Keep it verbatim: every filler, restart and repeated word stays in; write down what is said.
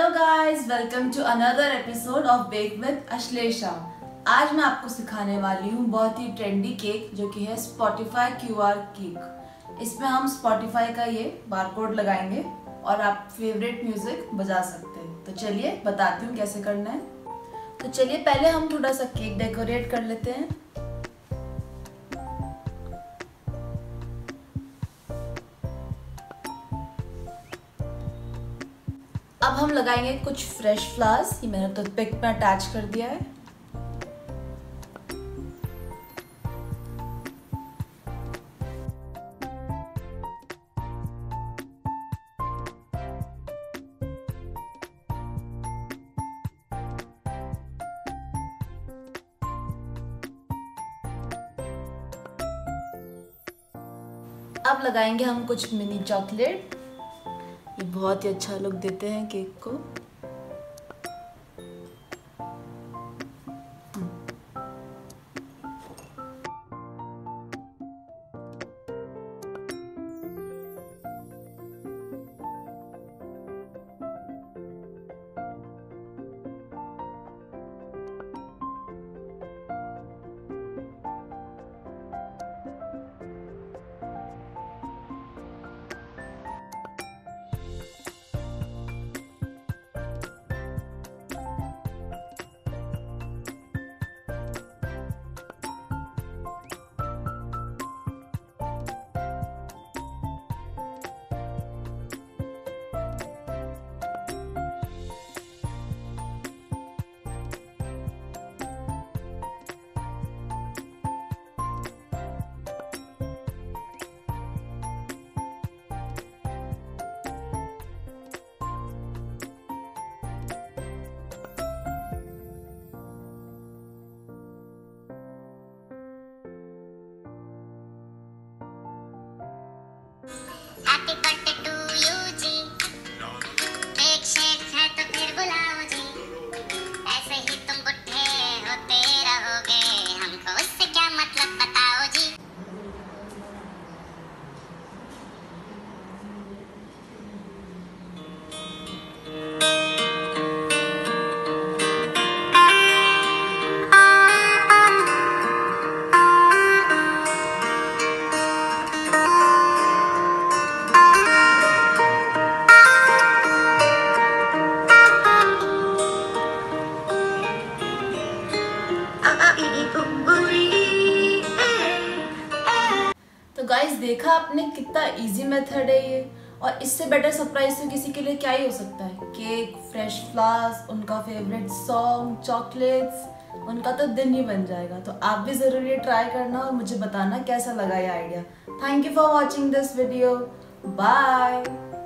Hello guys, welcome to another episode of bake with Ashlesha. आज मैं आपको सिखाने वाली हूँ बहुत ही ट्रेंडी केक जो कि है स्पॉटिफाई क्यूआर केक। इसमें हम स्पॉटिफाई का ये बारकोड लगाएंगे और आप फेवरेट म्यूजिक बजा सकते हैं। तो चलिए बताती हूँ कैसे करना है। तो चलिए पहले हम थोड़ा सा केक डेकोरेट कर लेते हैं। अब हम लगाएंगे कुछ फ्रेश फ्लावर्स। ये मैंने टूथपिक में अटैच कर दिया है। अब लगाएंगे हम कुछ मिनी चॉकलेट। ये बहुत ही अच्छा लुक देते हैं केक को। हैप्पी बर्थडे टू यू जी। केक शेक है तो फिर बुलाओ जी। ऐसे ही तुम बुढ़े होते रहोगे, हमको उससे क्या मतलब बताओ जी। तो गाइस देखा आपने कितना इजी मेथड है ये। और इससे बेटर सरप्राइज तो किसी के लिए क्या ही हो सकता है। केक, फ्रेश फ्लावर्स, उनका फेवरेट सॉन्ग, चॉकलेट्स, उनका तो दिन ही बन जाएगा। तो आप भी जरूर ये ट्राई करना और मुझे बताना कैसा लगा ये idea. Thank you for watching this video. Bye.